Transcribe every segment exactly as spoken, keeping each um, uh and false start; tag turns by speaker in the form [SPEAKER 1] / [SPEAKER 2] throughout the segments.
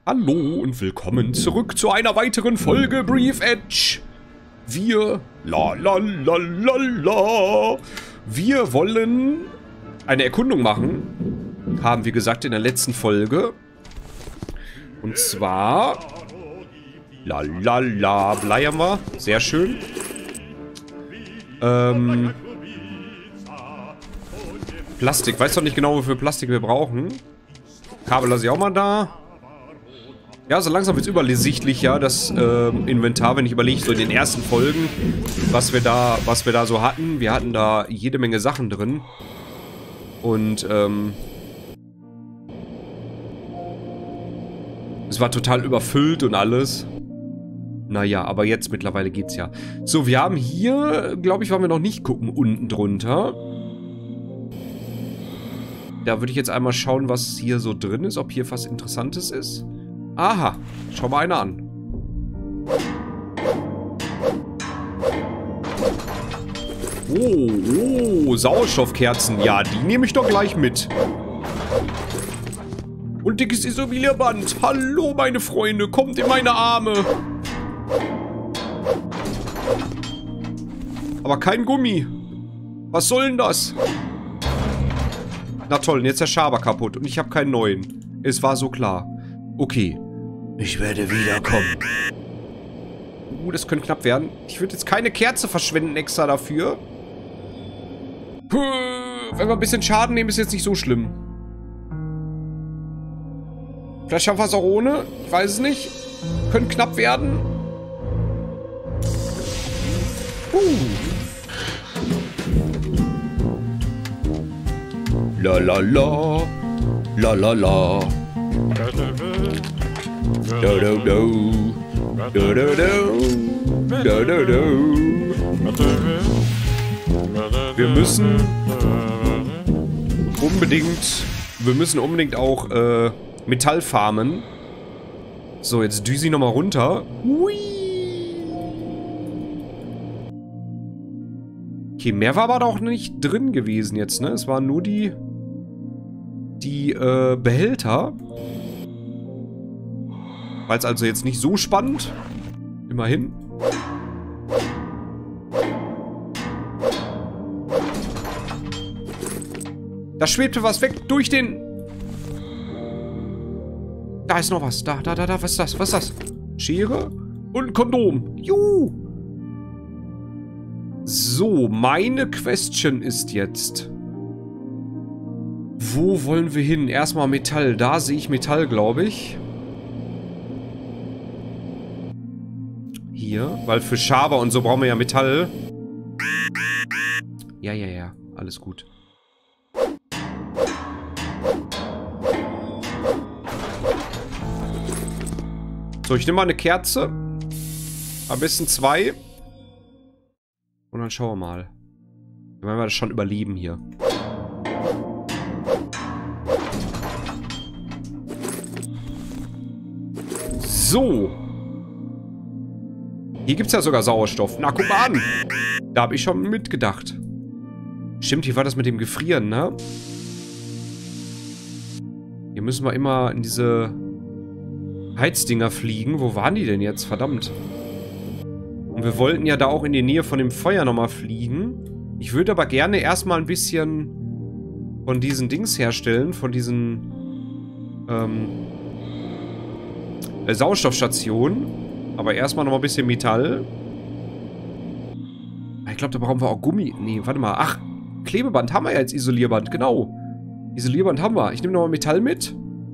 [SPEAKER 1] Hallo und willkommen zurück zu einer weiteren Folge Brief Edge. Wir, la la la la la, wir wollen eine Erkundung machen, haben wir gesagt in der letzten Folge. Und zwar, la la la, bleiben wir, sehr schön. Ähm, Plastik, weiß doch nicht genau, wofür Plastik wir brauchen. Kabel lasse ich auch mal da. Ja, so langsam wird es übersichtlich, ja, das äh, Inventar, wenn ich überlege, so in den ersten Folgen, was wir da, was wir da so hatten. Wir hatten da jede Menge Sachen drin. Und, ähm... es war total überfüllt und alles. Naja, aber jetzt mittlerweile geht's ja. So, wir haben hier, glaube ich, wollen wir noch nicht gucken, unten drunter. Da würde ich jetzt einmal schauen, was hier so drin ist, ob hier was Interessantes ist. Aha, schau mal einer an. Oh, oh, Sauerstoffkerzen. Ja, die nehme ich doch gleich mit. Und dickes Isolierband. Hallo, meine Freunde, kommt in meine Arme. Aber kein Gummi. Was soll denn das? Na toll, und jetzt ist der Schaber kaputt und ich habe keinen neuen. Es war so klar. Okay. Ich werde wiederkommen. Uh, das könnte knapp werden. Ich würde jetzt keine Kerze verschwenden extra dafür. Puh, wenn wir ein bisschen Schaden nehmen, ist jetzt nicht so schlimm. Vielleicht schaffen wir es auch ohne. Ich weiß es nicht. Könnte knapp werden. Uh. La la la. La la la. Do do do. Do do do. Do do do. Wir müssen unbedingt, wir müssen unbedingt auch äh, Metall farmen. So, jetzt düse ich nochmal runter. Hui. Okay, mehr war aber doch nicht drin gewesen jetzt, ne? Es waren nur die die äh, Behälter. War jetzt also jetzt nicht so spannend. Immerhin. Da schwebte was weg durch den... Da ist noch was. Da, da, da, da. Was ist das? Was ist das? Schere und ein Kondom. Juhu. So, meine Question ist jetzt... Wo wollen wir hin? Erstmal Metall. Da sehe ich Metall, glaube ich. Hier. Weil für Schaber und so brauchen wir ja Metall. Ja, ja, ja. Alles gut. So, ich nehme mal eine Kerze. Am besten zwei. Und dann schauen wir mal. Wenn wir das schon überleben hier. So. Hier gibt es ja sogar Sauerstoff. Na, guck mal an. Da habe ich schon mitgedacht. Stimmt, hier war das mit dem Gefrieren, ne? Hier müssen wir immer in diese Heizdinger fliegen. Wo waren die denn jetzt? Verdammt. Und wir wollten ja da auch in die Nähe von dem Feuer nochmal fliegen. Ich würde aber gerne erstmal ein bisschen von diesen Dings herstellen. Von diesen ähm, Sauerstoffstationen. Aber erstmal nochmal ein bisschen Metall. Ich glaube, da brauchen wir auch Gummi. Nee, warte mal. Ach, Klebeband haben wir ja jetzt, Isolierband. Genau. Isolierband haben wir. Ich nehme nochmal Metall mit.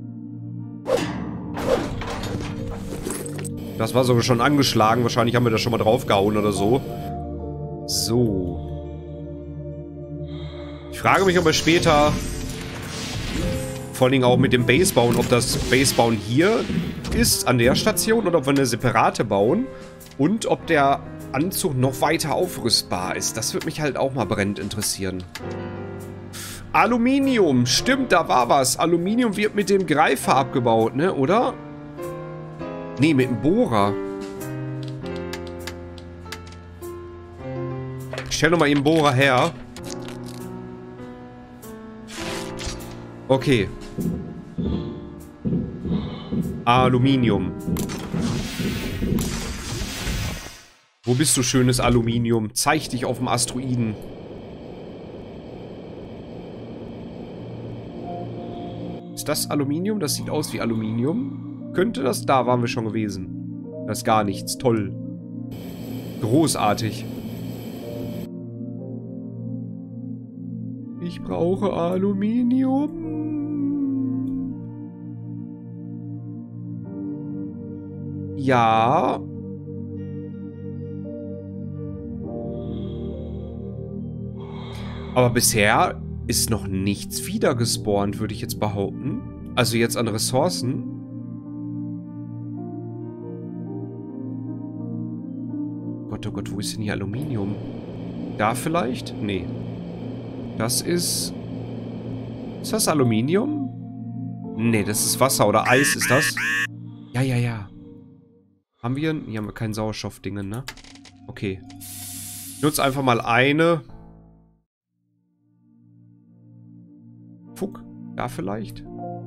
[SPEAKER 1] Das war sogar schon angeschlagen. Wahrscheinlich haben wir das schon mal draufgehauen oder so. So. Ich frage mich, ob wir später vor allen Dingen auch mit dem Base bauen, ob das Base bauen hier ist, an der Station, oder ob wir eine separate bauen. Und ob der Anzug noch weiter aufrüstbar ist. Das würde mich halt auch mal brennend interessieren. Aluminium. Stimmt, da war was. Aluminium wird mit dem Greifer abgebaut, ne? Oder? Nee, mit dem Bohrer. Ich stelle nochmal eben Bohrer her. Okay. Aluminium. Wo bist du, schönes Aluminium? Zeig dich auf dem Asteroiden. Ist das Aluminium? Das sieht aus wie Aluminium. Könnte das? Da waren wir schon gewesen. Das ist gar nichts. Toll. Großartig. Ich brauche Aluminium. Ja. Aber bisher ist noch nichts wieder gespawnt, würde ich jetzt behaupten. Also jetzt an Ressourcen. Gott, oh Gott, wo ist denn hier Aluminium? Da vielleicht? Nee. Das ist... Ist das Aluminium? Nee, das ist Wasser oder Eis ist das. Ja, ja, ja. Haben wir... Hier haben wir kein Sauerstoffdingen, ne? Okay. Ich nutze einfach mal eine... Fuck, da vielleicht?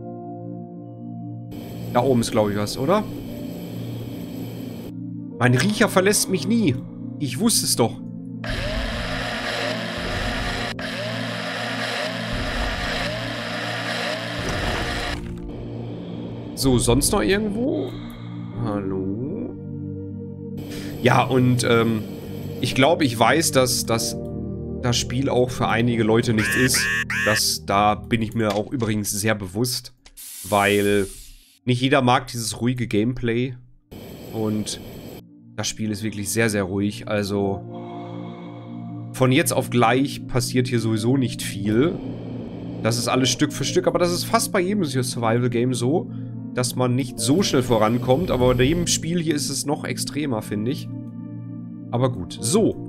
[SPEAKER 1] Da oben ist, glaube ich, was, oder? Mein Riecher verlässt mich nie. Ich wusste es doch. So, sonst noch irgendwo? Hallo? Ja, und ähm, ich glaube, ich weiß, dass das... das Spiel auch für einige Leute nichts ist. Das, da bin ich mir auch übrigens sehr bewusst, weil nicht jeder mag dieses ruhige Gameplay und das Spiel ist wirklich sehr, sehr ruhig. Also von jetzt auf gleich passiert hier sowieso nicht viel. Das ist alles Stück für Stück, aber das ist fast bei jedem Survival-Game so, dass man nicht so schnell vorankommt, aber bei jedem Spiel hier ist es noch extremer, finde ich. Aber gut, so.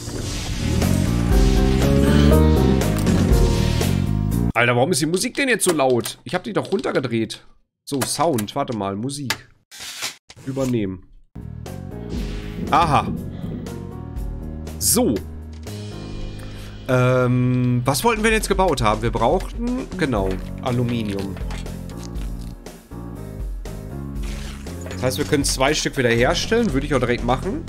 [SPEAKER 1] Alter, warum ist die Musik denn jetzt so laut? Ich habe die doch runtergedreht. So, Sound. Warte mal, Musik. Übernehmen. Aha. So. Ähm, was wollten wir denn jetzt gebaut haben? Wir brauchten, genau, Aluminium. Das heißt, wir können zwei Stück wieder herstellen. Würde ich auch direkt machen.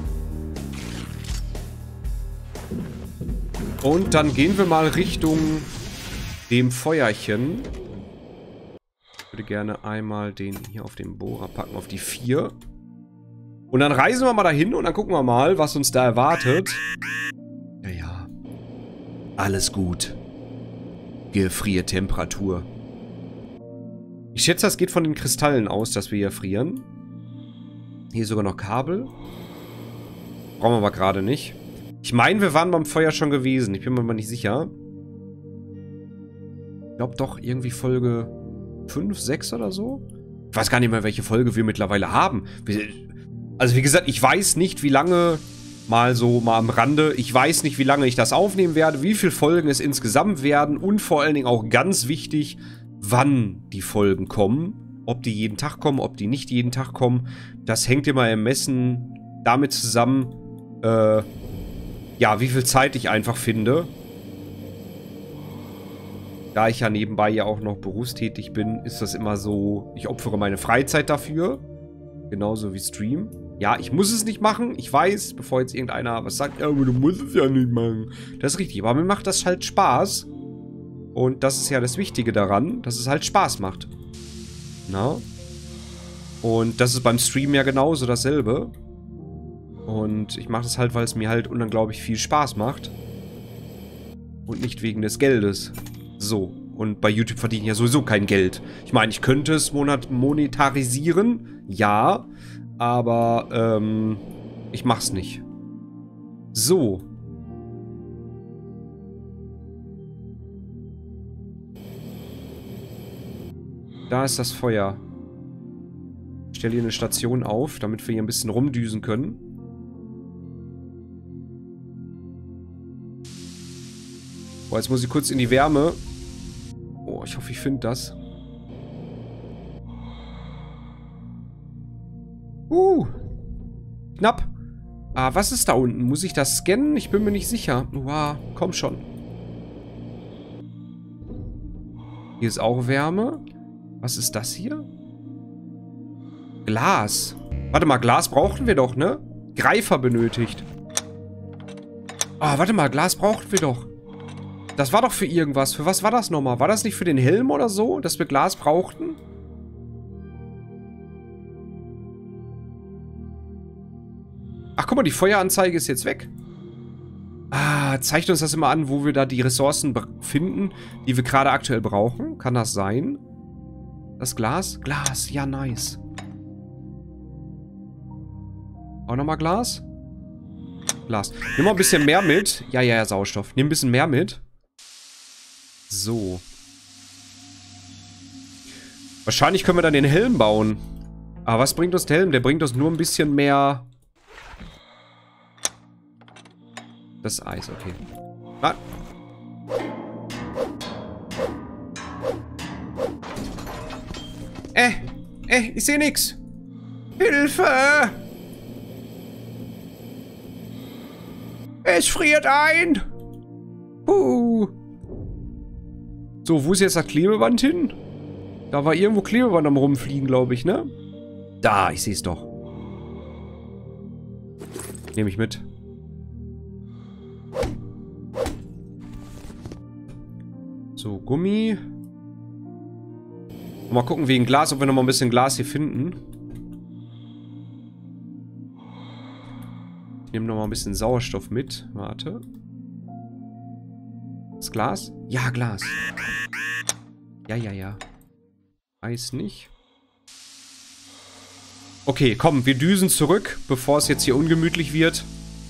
[SPEAKER 1] Und dann gehen wir mal Richtung... dem Feuerchen. Ich würde gerne einmal den hier auf den Bohrer packen, auf die vier. Und dann reisen wir mal dahin und dann gucken wir mal, was uns da erwartet. Ja, ja. Alles gut. Gefriertemperatur. Ich schätze, das geht von den Kristallen aus, dass wir hier frieren. Hier sogar noch Kabel. Brauchen wir aber gerade nicht. Ich meine, wir waren beim Feuer schon gewesen. Ich bin mir mal nicht sicher. Ich glaube doch irgendwie Folge fünf, sechs oder so. Ich weiß gar nicht mehr, welche Folge wir mittlerweile haben. Also wie gesagt, ich weiß nicht, wie lange, mal so mal am Rande, ich weiß nicht, wie lange ich das aufnehmen werde, wie viele Folgen es insgesamt werden und vor allen Dingen auch ganz wichtig, wann die Folgen kommen. Ob die jeden Tag kommen, ob die nicht jeden Tag kommen. Das hängt immer ermessen damit zusammen, äh, ja, wie viel Zeit ich einfach finde. Da ich ja nebenbei ja auch noch berufstätig bin, ist das immer so, ich opfere meine Freizeit dafür. Genauso wie Stream. Ja, ich muss es nicht machen, ich weiß, bevor jetzt irgendeiner was sagt, ja, aber du musst es ja nicht machen. Das ist richtig, aber mir macht das halt Spaß. Und das ist ja das Wichtige daran, dass es halt Spaß macht. Na? Und das ist beim Stream ja genauso dasselbe. Und ich mache das halt, weil es mir halt unglaublich viel Spaß macht. Und nicht wegen des Geldes. So, und bei YouTube verdiene ich ja sowieso kein Geld. Ich meine, ich könnte es monat monetarisieren, ja, aber ähm, ich mach's nicht. So. Da ist das Feuer. Ich stelle hier eine Station auf, damit wir hier ein bisschen rumdüsen können. Boah, jetzt muss ich kurz in die Wärme. Oh, ich hoffe, ich finde das. Uh. Knapp. Ah, was ist da unten? Muss ich das scannen? Ich bin mir nicht sicher. Wow, komm schon. Hier ist auch Wärme. Was ist das hier? Glas. Warte mal, Glas brauchten wir doch, ne? Greifer benötigt. Ah, warte mal, Glas brauchten wir doch. Das war doch für irgendwas. Für was war das nochmal? War das nicht für den Helm oder so, dass wir Glas brauchten? Ach, guck mal, die Feueranzeige ist jetzt weg. Ah, zeigt uns das immer an, wo wir da die Ressourcen finden, die wir gerade aktuell brauchen. Kann das sein? Das Glas? Glas, ja, nice. Auch nochmal Glas? Glas. Nimm mal ein bisschen mehr mit. Ja, ja, ja, Sauerstoff. Nimm ein bisschen mehr mit. So. Wahrscheinlich können wir dann den Helm bauen. Aber was bringt uns der Helm? Der bringt uns nur ein bisschen mehr... Das Eis, okay. Ah. Äh, äh, ich sehe nix. Hilfe! Es friert ein! Puh. So, wo ist jetzt das Klebeband hin? Da war irgendwo Klebeband am Rumfliegen, glaube ich, ne? Da, ich sehe es doch. Nehme ich mit. So, Gummi. Mal gucken wegen Glas, ob wir noch mal ein bisschen Glas hier finden. Ich nehme noch mal ein bisschen Sauerstoff mit. Warte. Das Glas? Ja, Glas. Ja, ja, ja. Eis nicht. Okay, komm, wir düsen zurück, bevor es jetzt hier ungemütlich wird.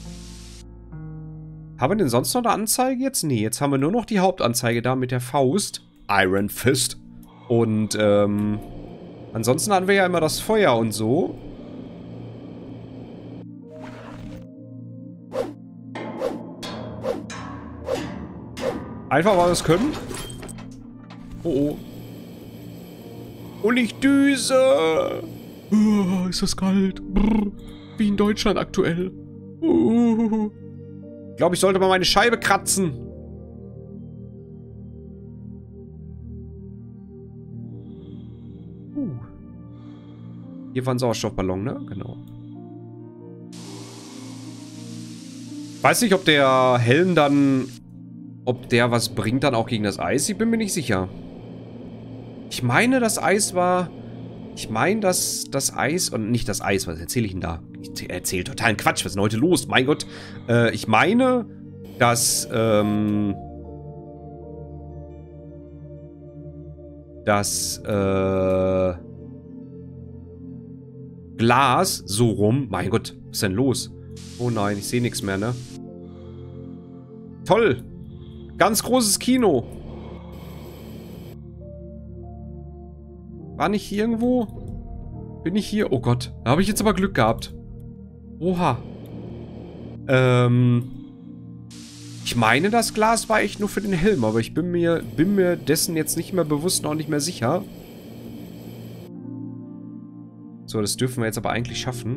[SPEAKER 1] Haben wir denn sonst noch eine Anzeige jetzt? Nee, jetzt haben wir nur noch die Hauptanzeige da mit der Faust. Iron Fist. Und, ähm... ansonsten hatten wir ja immer das Feuer und so. Einfach, weil wir es können. Oh, oh. Und ich düse. Oh, ist das kalt. Brr. Wie in Deutschland aktuell. Uh. Ich glaube, ich sollte mal meine Scheibe kratzen. Uh. Hier war ein Sauerstoffballon, ne? Genau. Weiß nicht, ob der Helm dann... Ob der was bringt dann auch gegen das Eis? Ich bin mir nicht sicher. Ich meine, das Eis war... Ich meine, dass das Eis... Und nicht das Eis, was erzähle ich denn da? Ich erzähle totalen Quatsch. Was ist denn heute los? Mein Gott. Äh, ich meine, dass... Ähm, dass... Äh, Glas so rum... Mein Gott, was ist denn los? Oh nein, ich sehe nichts mehr, ne? Toll! Ganz großes Kino. War nicht hier irgendwo? Bin ich hier? Oh Gott. Da habe ich jetzt aber Glück gehabt. Oha. Ähm. Ich meine, das Glas war echt nur für den Helm, aber ich bin mir, bin mir dessen jetzt nicht mehr bewusst und auch nicht mehr sicher. So, das dürfen wir jetzt aber eigentlich schaffen.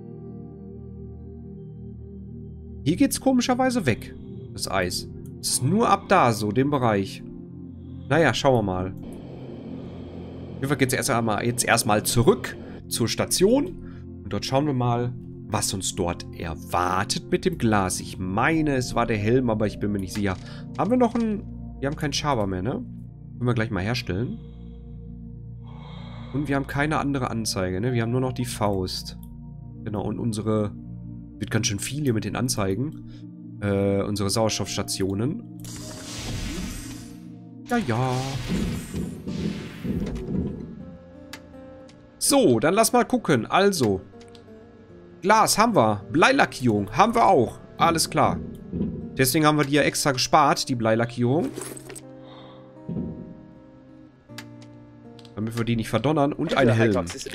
[SPEAKER 1] Hier geht's komischerweise weg. Das Eis. Es ist nur ab da, so, dem Bereich. Naja, schauen wir mal. Wir gehen jetzt erstmal jetzt erstmal zurück zur Station. Und dort schauen wir mal, was uns dort erwartet mit dem Glas. Ich meine, es war der Helm, aber ich bin mir nicht sicher. Haben wir noch einen... Wir haben keinen Schaber mehr, ne? Können wir gleich mal herstellen. Und wir haben keine andere Anzeige, ne? Wir haben nur noch die Faust. Genau, und unsere... Wird ganz schön viel hier mit den Anzeigen. Äh, unsere Sauerstoffstationen. Ja, ja. So, dann lass mal gucken. Also. Glas haben wir. Bleilackierung haben wir auch. Alles klar. Deswegen haben wir die ja extra gespart, die Bleilackierung. Damit wir die nicht verdonnern. Und ein Helm.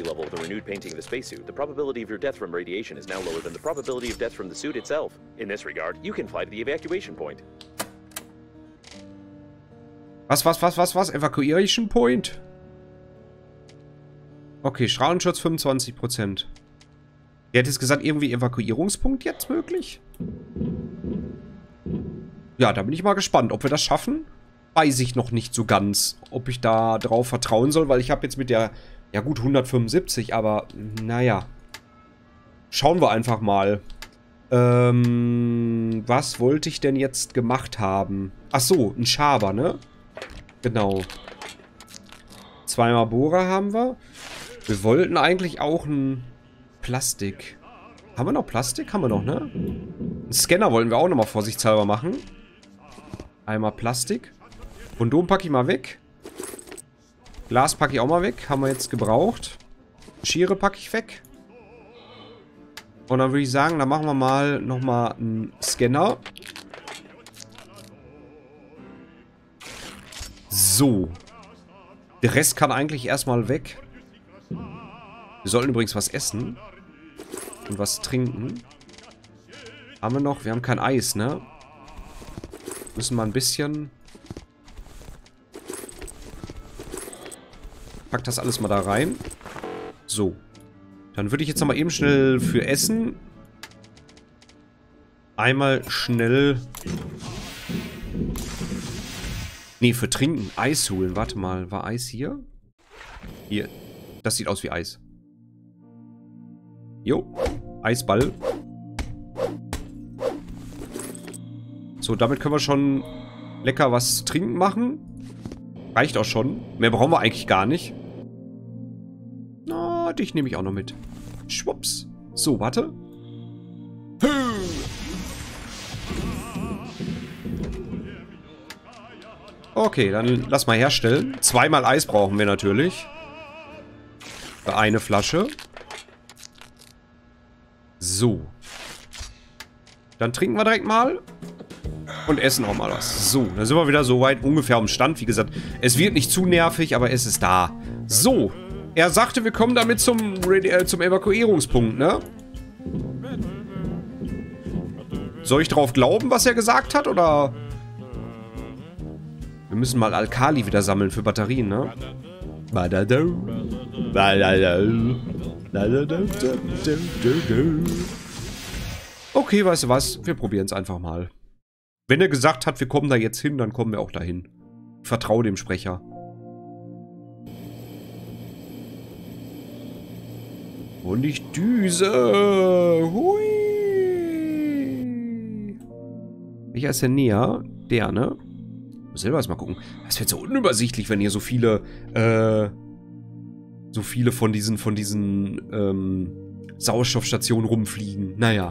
[SPEAKER 1] Was, was, was, was, was? Evacuation Point? Okay, Strahlenschutz fünfundzwanzig Prozent. Der hat jetzt gesagt, irgendwie Evakuierungspunkt jetzt möglich? Ja, da bin ich mal gespannt, ob wir das schaffen. Weiß ich noch nicht so ganz, ob ich da drauf vertrauen soll, weil ich habe jetzt mit der Ja gut, hundertfünfundsiebzig, aber naja. Schauen wir einfach mal. Ähm, was wollte ich denn jetzt gemacht haben? Ach so, ein Schaber, ne? Genau. Zweimal Bohrer haben wir. Wir wollten eigentlich auch ein Plastik. Haben wir noch Plastik? Haben wir noch, ne? Einen Scanner wollten wir auch nochmal vorsichtshalber machen. Einmal Plastik. Kondom packe ich mal weg. Glas packe ich auch mal weg. Haben wir jetzt gebraucht. Schere packe ich weg. Und dann würde ich sagen, dann machen wir mal nochmal einen Scanner. So. Der Rest kann eigentlich erstmal weg. Wir sollten übrigens was essen. Und was trinken. Haben wir noch? Wir haben kein Eis, ne? Müssen wir ein bisschen... Pack das alles mal da rein. So. Dann würde ich jetzt nochmal eben schnell für Essen einmal schnell... Nee, für Trinken. Eis holen. Warte mal. War Eis hier? Hier. Das sieht aus wie Eis. Jo. Eisball. So, damit können wir schon lecker was zu trinken machen. Reicht auch schon. Mehr brauchen wir eigentlich gar nicht. Na, dich nehme ich auch noch mit. Schwupps. So, warte. Okay, dann lass mal herstellen. Zweimal Eis brauchen wir natürlich. Für eine Flasche. So. Dann trinken wir direkt mal. Und essen auch mal was. So, dann sind wir wieder so weit ungefähr am Stand. Wie gesagt, es wird nicht zu nervig, aber es ist da. So. Er sagte, wir kommen damit zum, äh, zum Evakuierungspunkt, ne? Soll ich drauf glauben, was er gesagt hat, oder? Wir müssen mal Alkali wieder sammeln für Batterien, ne? Okay, weißt du was? Wir probieren es einfach mal. Wenn er gesagt hat, wir kommen da jetzt hin, dann kommen wir auch dahin. Ich vertraue dem Sprecher. Und ich düse. Hui. Welcher ist denn näher? Der, ne? Muss selber erst mal gucken. Das wird so unübersichtlich, wenn hier so viele, äh, so viele von diesen, von diesen, ähm, Sauerstoffstationen rumfliegen. Naja.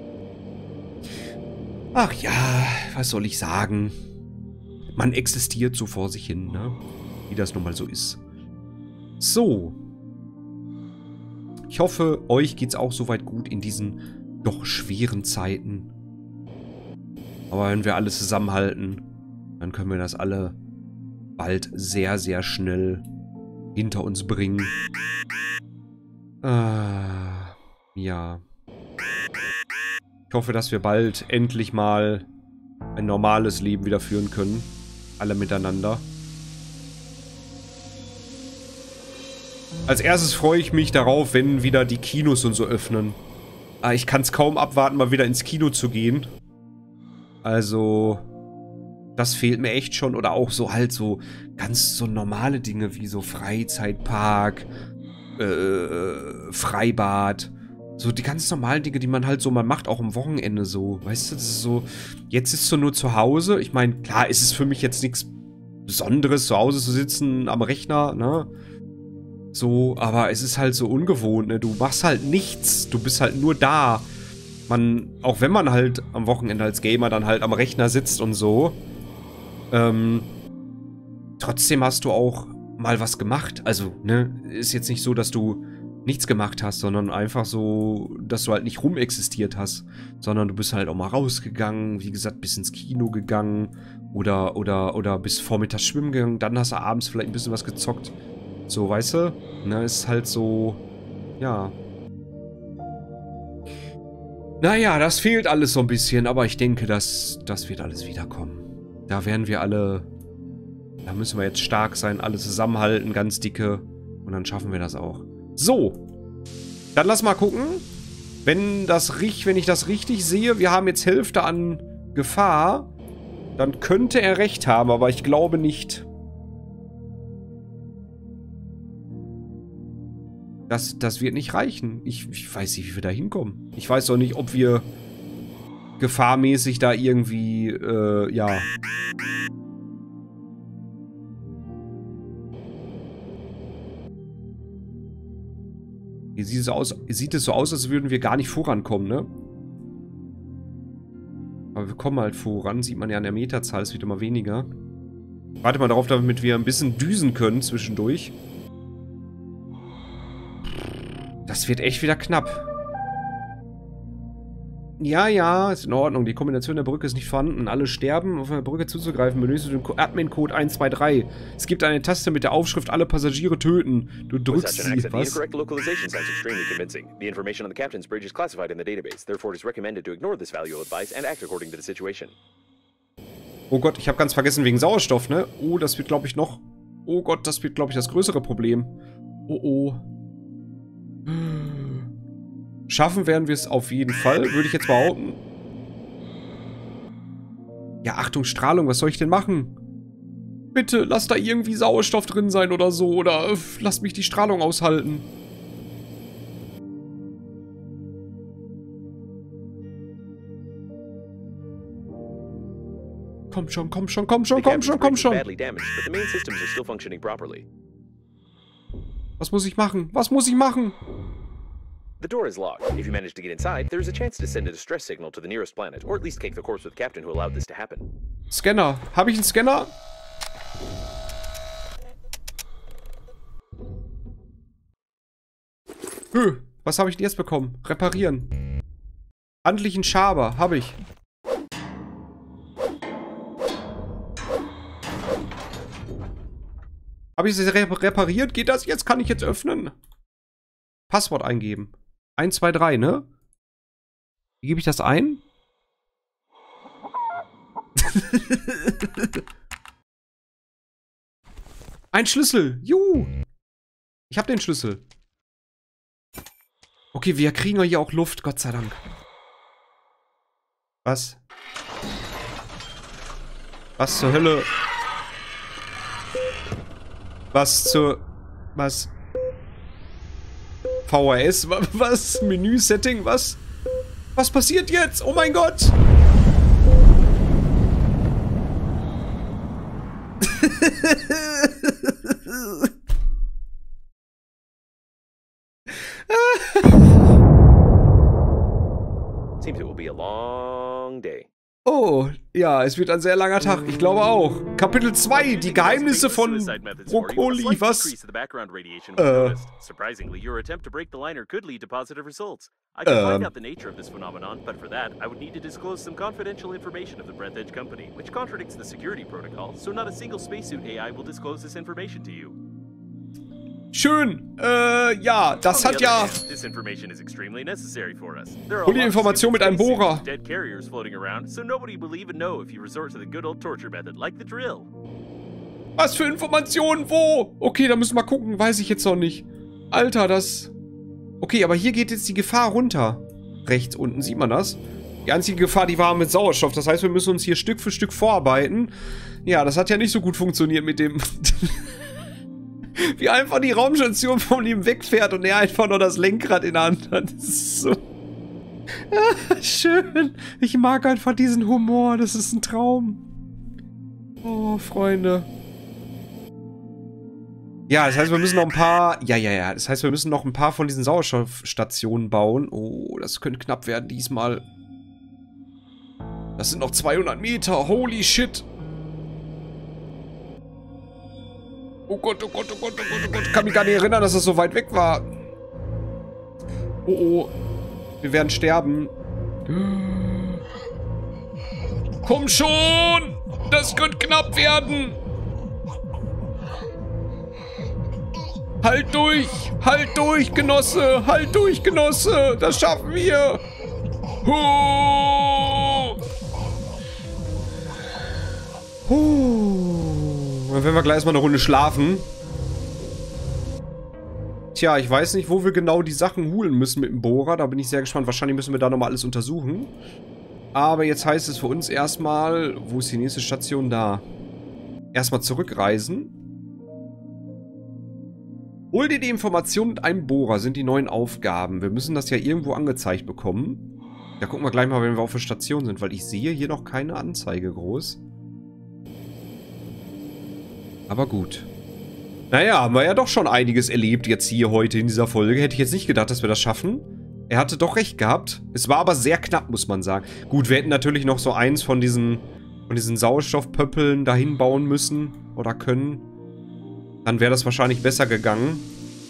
[SPEAKER 1] Ach ja, was soll ich sagen? Man existiert so vor sich hin, ne? Wie das nun mal so ist. So. Ich hoffe, euch geht's auch soweit gut in diesen doch schweren Zeiten. Aber wenn wir alle zusammenhalten, dann können wir das alle bald sehr, sehr schnell hinter uns bringen. Ah, ja. Ich hoffe, dass wir bald endlich mal ein normales Leben wieder führen können. Alle miteinander. Als erstes freue ich mich darauf, wenn wieder die Kinos und so öffnen. Ah, ich kann es kaum abwarten, mal wieder ins Kino zu gehen. Also, das fehlt mir echt schon. Oder auch so halt so ganz so normale Dinge wie so Freizeitpark, äh, Freibad. So die ganz normalen Dinge, die man halt so, man macht auch am Wochenende so. Weißt du, das ist so, jetzt sitzt du nur zu Hause. Ich meine, klar ist es für mich jetzt nichts Besonderes, zu Hause zu sitzen am Rechner, ne? So, aber es ist halt so ungewohnt, ne? Du machst halt nichts, du bist halt nur da. Man, auch wenn man halt am Wochenende als Gamer dann halt am Rechner sitzt und so, ähm, trotzdem hast du auch mal was gemacht. Also, ne, ist jetzt nicht so, dass du nichts gemacht hast, sondern einfach so, dass du halt nicht rumexistiert hast, sondern du bist halt auch mal rausgegangen, wie gesagt, bis ins Kino gegangen oder, oder, oder bis vormittags schwimmen gegangen, dann hast du abends vielleicht ein bisschen was gezockt. So, weißt du? Ne, ist halt so, ja. Naja, das fehlt alles so ein bisschen, aber ich denke, das, das wird alles wiederkommen. Da werden wir alle, da müssen wir jetzt stark sein, alle zusammenhalten, ganz dicke, und dann schaffen wir das auch. So, dann lass mal gucken, wenn, das, wenn ich das richtig sehe, wir haben jetzt Hälfte an Gefahr, dann könnte er recht haben, aber ich glaube nicht. Das, das wird nicht reichen. Ich, ich weiß nicht, wie wir da hinkommen. Ich weiß auch nicht, ob wir gefahrmäßig da irgendwie, äh, ja... Hier sieht es, aus, sieht es so aus, als würden wir gar nicht vorankommen, ne? Aber wir kommen halt voran. Sieht man ja an der Meterzahl, es wird immer weniger. Warte mal darauf, damit wir ein bisschen düsen können zwischendurch. Das wird echt wieder knapp. Ja, ja, ist in Ordnung. Die Kombination der Brücke ist nicht vorhanden. Alle sterben. Auf der Brücke zuzugreifen, benötigst du den Admin-Code eins zwei drei. Es gibt eine Taste mit der Aufschrift alle Passagiere töten. Du drückst sie. Was? Oh Gott, ich habe ganz vergessen wegen Sauerstoff, ne? Oh, das wird, glaube ich, noch... Oh Gott, das wird, glaube ich, das größere Problem. Oh, oh. Schaffen werden wir es auf jeden Fall, würde ich jetzt behaupten. Ja, Achtung, Strahlung, was soll ich denn machen? Bitte, lass da irgendwie Sauerstoff drin sein oder so, oder äh, lass mich die Strahlung aushalten. Komm schon, komm schon, komm schon, komm schon, komm schon. Was muss ich machen? Was muss ich machen?
[SPEAKER 2] The door is locked. If you manage to get inside, there is a chance to send a distress signal to the nearest planet, or at least cake the course with the captain who allowed this to happen.
[SPEAKER 1] Scanner. Habe ich einen Scanner? Hö, was habe ich denn jetzt bekommen? Reparieren. Handlichen Schaber. Habe ich. Habe ich es repariert? Geht das jetzt? Kann ich jetzt öffnen? Passwort eingeben. eins zwei drei, ne? Wie gebe ich das ein? Ein Schlüssel. Juhu. Ich habe den Schlüssel. Okay, wir kriegen ja hier auch Luft, Gott sei Dank. Was? Was zur Hölle? Was zur... Was? V H S? Was? Menü-Setting? Was? Was passiert jetzt? Oh mein Gott!
[SPEAKER 2] Seems it will be a long day.
[SPEAKER 1] Oh, ja, es wird ein sehr langer Tag. Ich glaube auch. Kapitel zwei, die Geheimnisse von Brokkoli. Was? Äh.
[SPEAKER 2] Surprisingly, your attempt to break the liner could lead to positive results. I can find out the nature of this phenomenon, but for that, I would need to disclose some confidential information of the Breathedge Company, which contradicts the security protocol, so not a single spacesuit A I will disclose this information to you.
[SPEAKER 1] Schön. Äh, ja, das hat ja... Hol die Information mit einem Bohrer. Was für Informationen? Wo? Okay, da müssen wir mal gucken. Weiß ich jetzt noch nicht. Alter, das... Okay, aber hier geht jetzt die Gefahr runter. Rechts unten, sieht man das? Die einzige Gefahr, die war mit Sauerstoff. Das heißt, wir müssen uns hier Stück für Stück vorarbeiten. Ja, das hat ja nicht so gut funktioniert mit dem... Wie einfach die Raumstation von ihm wegfährt und er einfach nur das Lenkrad in der Hand hat. Das ist so... Ah, schön. Ich mag einfach diesen Humor. Das ist ein Traum. Oh, Freunde. Ja, das heißt, wir müssen noch ein paar... Ja, ja, ja. Das heißt, wir müssen noch ein paar von diesen Sauerstoffstationen bauen. Oh, das könnte knapp werden diesmal. Das sind noch zweihundert Meter. Holy shit. Oh Gott, oh Gott, oh Gott, oh Gott, oh Gott. Ich kann mich gar nicht erinnern, dass das so weit weg war. Oh, oh. Wir werden sterben. Komm schon! Das könnte knapp werden! Halt durch! Halt durch, Genosse! Halt durch, Genosse! Das schaffen wir! Huh! Huh! Dann werden wir gleich erstmal eine Runde schlafen. Tja, ich weiß nicht, wo wir genau die Sachen holen müssen mit dem Bohrer. Da bin ich sehr gespannt. Wahrscheinlich müssen wir da nochmal alles untersuchen. Aber jetzt heißt es für uns erstmal... Wo ist die nächste Station? Da. Erstmal zurückreisen. Hol dir die Information mit einem Bohrer, sind die neuen Aufgaben. Wir müssen das ja irgendwo angezeigt bekommen. Da gucken wir gleich mal, wenn wir auf der Station sind, weil ich sehe hier noch keine Anzeige groß. Aber gut. Naja, haben wir ja doch schon einiges erlebt jetzt hier heute in dieser Folge. Hätte ich jetzt nicht gedacht, dass wir das schaffen. Er hatte doch recht gehabt. Es war aber sehr knapp, muss man sagen. Gut, wir hätten natürlich noch so eins von diesen, von diesen Sauerstoffpöppeln dahin bauen müssen oder können. Dann wäre das wahrscheinlich besser gegangen.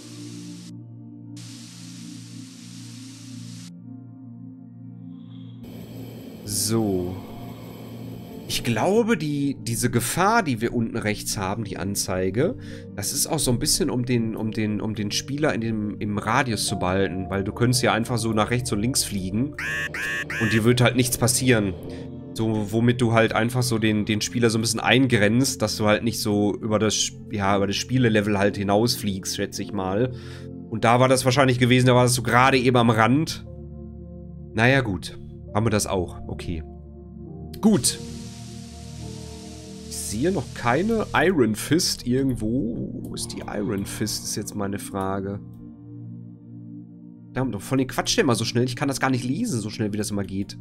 [SPEAKER 1] So. Ich glaube, die, diese Gefahr, die wir unten rechts haben, die Anzeige, das ist auch so ein bisschen, um den, um den, um den Spieler in dem, im Radius zu behalten. Weil du könntest ja einfach so nach rechts und links fliegen. Und dir wird halt nichts passieren. So, womit du halt einfach so den, den Spieler so ein bisschen eingrenzt, dass du halt nicht so über das, ja, über das Spielelevel halt hinausfliegst, schätze ich mal. Und da war das wahrscheinlich gewesen, da war das so gerade eben am Rand. Naja, gut. Haben wir das auch. Okay. Gut. Ich sehe noch keine Iron Fist irgendwo. Wo ist die Iron Fist, ist jetzt meine Frage. Verdammt, von den Quatsch der immer so schnell. Ich kann das gar nicht lesen, so schnell wie das immer geht.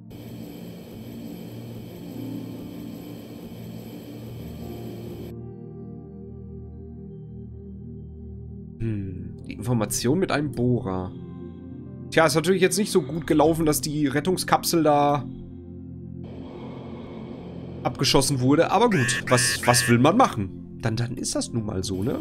[SPEAKER 1] Hm, die Information mit einem Bohrer. Tja, ist natürlich jetzt nicht so gut gelaufen, dass die Rettungskapsel da abgeschossen wurde. Aber gut, was, was will man machen? Dann, dann ist das nun mal so, ne?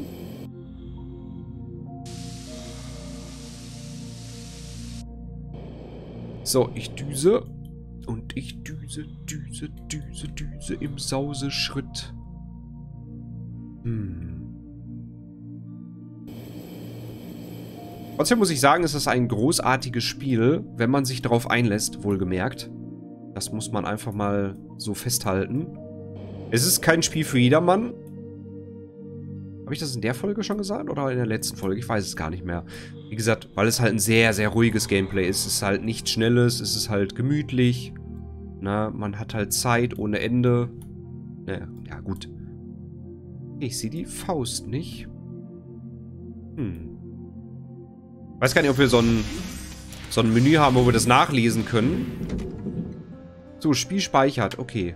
[SPEAKER 1] So, ich düse. Und ich düse, düse, düse, düse im Sauseschritt. Hm. Trotzdem muss ich sagen, ist das ein großartiges Spiel, wenn man sich darauf einlässt, wohlgemerkt. Das muss man einfach mal so festhalten. Es ist kein Spiel für jedermann. Habe ich das in der Folge schon gesagt oder in der letzten Folge? Ich weiß es gar nicht mehr. Wie gesagt, weil es halt ein sehr, sehr ruhiges Gameplay ist. Es ist halt nichts Schnelles, es ist halt gemütlich. Na, man hat halt Zeit ohne Ende. Naja, ja gut. Ich sehe die Faust nicht. Hm. Weiß gar nicht, ob wir so ein, so ein Menü haben, wo wir das nachlesen können. So, Spiel speichert. Okay.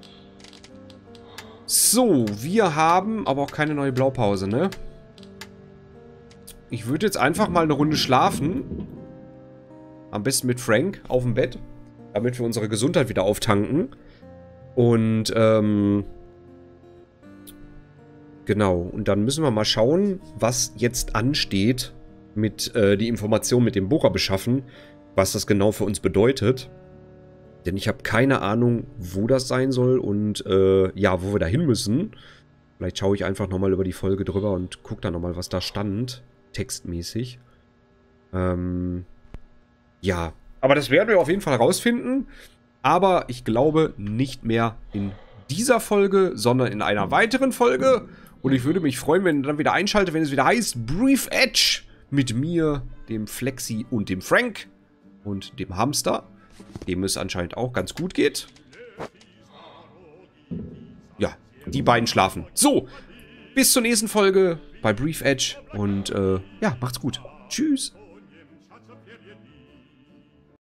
[SPEAKER 1] So, wir haben aber auch keine neue Blaupause, ne? Ich würde jetzt einfach mal eine Runde schlafen. Am besten mit Frank auf dem Bett. Damit wir unsere Gesundheit wieder auftanken. Und, ähm... genau. Und dann müssen wir mal schauen, was jetzt ansteht mit äh, die Information mit dem Bohrer beschaffen, was das genau für uns bedeutet. Denn ich habe keine Ahnung, wo das sein soll und äh, ja, wo wir da hin müssen. Vielleicht schaue ich einfach nochmal über die Folge drüber und gucke dann nochmal, was da stand, textmäßig. Ähm, ja, aber das werden wir auf jeden Fall rausfinden. Aber ich glaube nicht mehr in dieser Folge, sondern in einer weiteren Folge. Und ich würde mich freuen, wenn ihr dann wieder einschaltet, wenn es wieder heißt Brief Edge. Mit mir, dem Flexi und dem Frank und dem Hamster, dem es anscheinend auch ganz gut geht. Ja, die beiden schlafen. So, bis zur nächsten Folge bei Brief Edge und äh, ja, macht's gut. Tschüss.